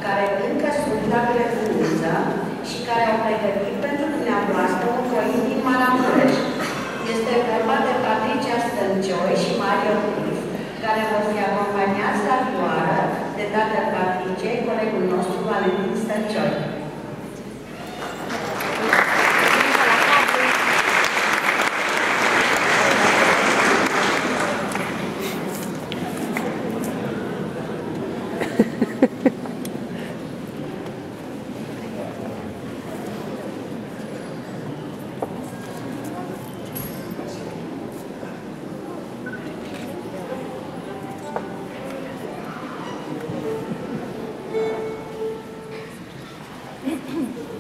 care încă sunt la grădiniță și care au pregătit pentru dumneavoastră un coin din Maramureș. Este vorba de Patricia Stâncioi și Mario Clif, care vor fi acompaniați la vioară de tatăl Patriciei, colegul nostru Valentin Stâncioi. Mm-hmm.